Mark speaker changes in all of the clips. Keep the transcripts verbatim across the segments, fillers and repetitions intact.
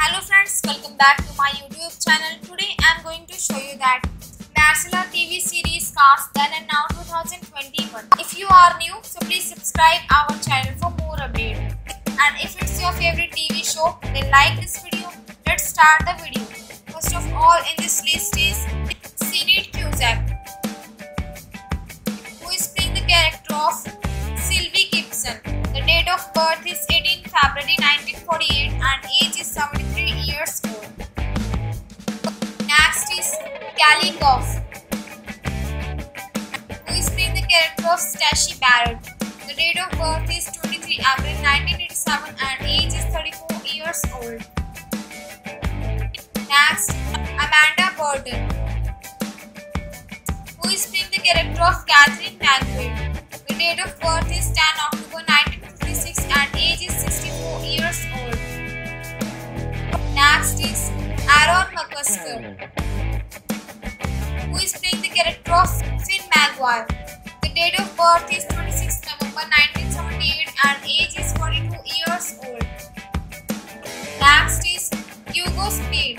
Speaker 1: Hello friends, welcome back to my YouTube channel. Today I am going to show you that Marcella T V series cast then and now twenty twenty-one. If you are new, so please subscribe our channel for more updates. And if it's your favorite T V show, then like this video. Let's start the video. First of all in this list is Sinead Cusack, who is playing the character of Sylvie Gibson. The date of birth is eighteenth February nineteen forty-eight and age is seventy-three years old. Next is Kelly Goff, who is playing the character of Stacey Barrett. The date of birth is twenty-third April nineteen eighty-seven and age is thirty-four years old. Next, Amanda Burton, who is playing the character of Catherine Magwitch. The date of birth is tenth October nineteen fifty-six and age is sixty-four years old. Next is Aaron McCusker, who is playing the character of Finn Maguire. The date of birth is twenty-sixth November nineteen seventy-eight and age is forty-two years old. Next is Hugo Speed,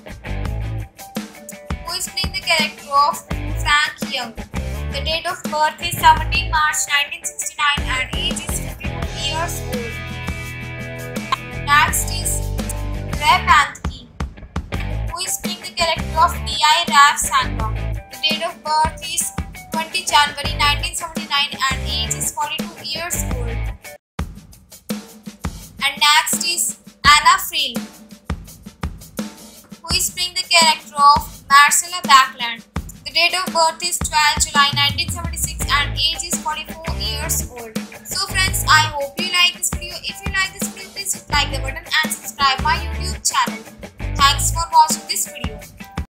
Speaker 1: who is playing the character of Frank Young. The date of birth is seventeenth March nineteen sixty-nine and age is fifty-two years old. Next is Ray Panthke, who is playing the character of D I Rav Sangha. The date of birth is twentieth January nineteen seventy-nine and age is forty-two years old. And next is Anna Friel, who is playing the character of Marcella Backlund. The date of birth is twelfth July nineteen seventy-six and age is forty-four years old. So friends, I hope you like this video. If you like this video, please hit like the button and subscribe my YouTube channel. Thanks for watching this video.